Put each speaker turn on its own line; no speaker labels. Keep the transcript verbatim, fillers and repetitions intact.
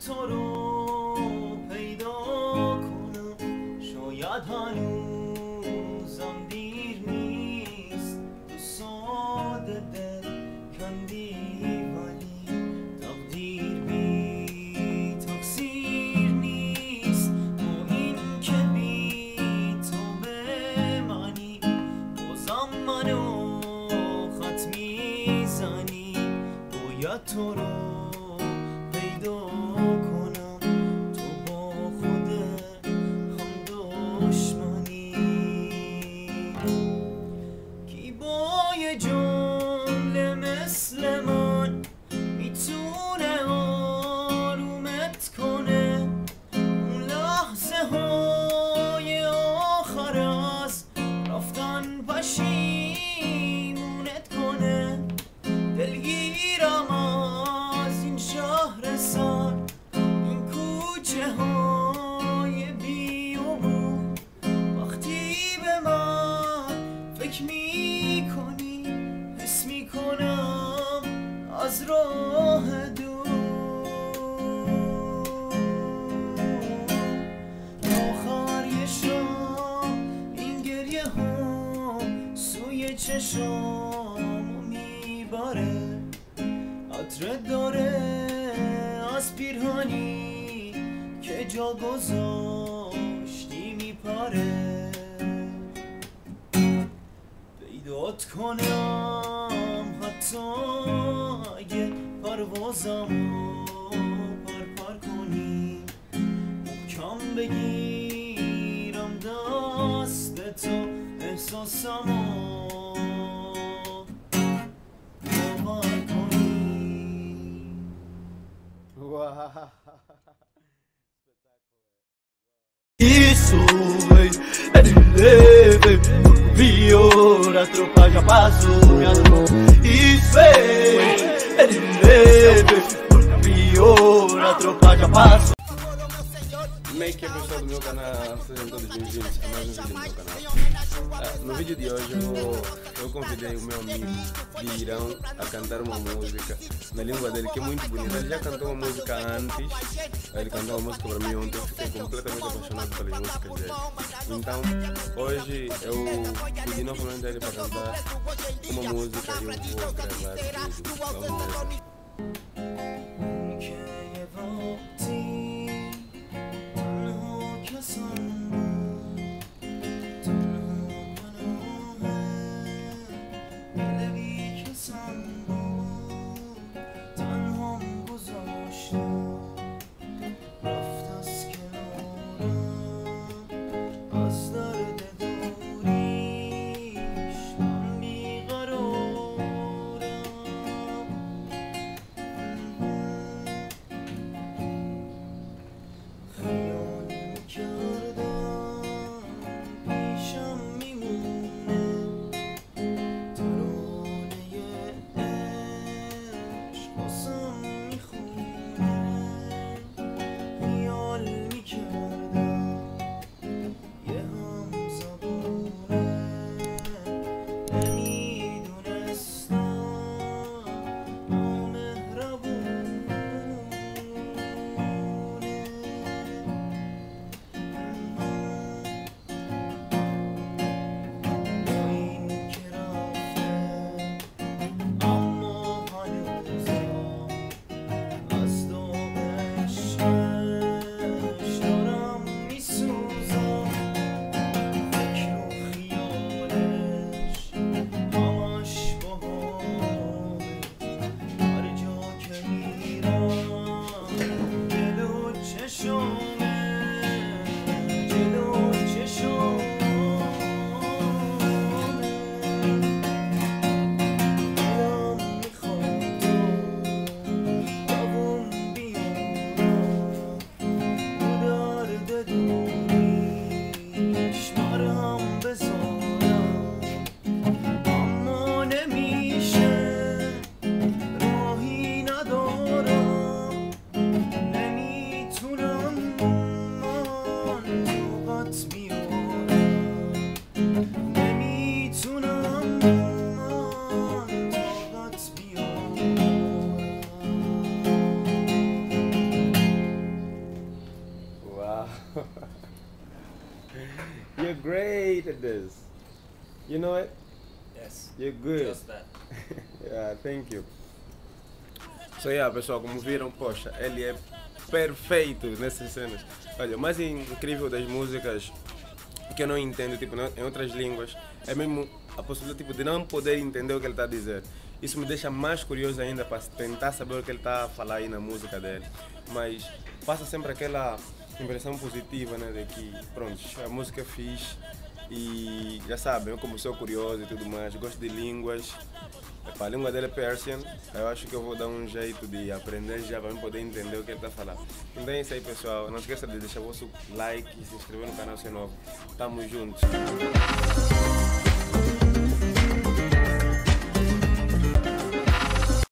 تو رو پیدا کنم، شاید هنوزم دیر نیست. تو ساده دل کندی ولی تقدیر بی تقصیر نیست. با این که بی تو بمانی بازم منو خط میزنی. باید تو رو پیدا کنم، تو با خودت هم دشمنی. کی با یه جمله مثل من میتونه آرومت کنه؟ اون لحظه های آخر از رفتن پشیمونت کنه. دلگیرم از این شهر سر، این کوچه های بیابون. وقتی به من فکر میکنی حس میکنم از راه دور. آخر یه شام این گریه ها سوی چشامو میبره. عطر داره از پیرهنی که جا گذاشتی میپره. پیدات کنم حتی اگه پروازمو پرپر کنی. محکم بگیرم دستتو احساسمو باور کنی.
Isso, véi, é de leve. Pior, a tropa já passou, minha mão. Isso, é de leve. Pior, a tropa já passou.
Como é que é, pessoal do meu canal? Sejam todos bem-vindos a mais um vídeo do meu canal. Ah, no vídeo de hoje eu, vou, eu convidei o meu amigo de Irão a cantar uma música na língua dele, que é muito bonita. Ele já cantou uma música antes, ele cantou uma música para mim ontem, eu fiquei completamente apaixonado pelas músicas dele. Então, hoje eu pedi novamente a ele para cantar uma música e eu vou gravar tudo. Vamos nessa. like this. You know it?
Yes.
You're good.
Just that.
Yeah, thank you. So yeah, pessoal, como viram, poxa, ele é perfeito nessas cenas. Olha, o mais incrível das músicas que eu não entendo, tipo, em outras línguas, é mesmo a possibilidade tipo, de não poder entender o que ele está a dizer. Isso me deixa mais curioso ainda para tentar saber o que ele está a falar aí na música dele. Mas passa sempre aquela impressão positiva, né, de que, pronto, a música é fixe e já sabem, eu como sou curioso e tudo mais, gosto de línguas. Epa, a língua dele é Persian, eu acho que eu vou dar um jeito de aprender já para poder entender o que ele está a falar. Então é isso aí, pessoal. Não esqueça de deixar o vosso like e se inscrever no canal se é novo. Tamo juntos.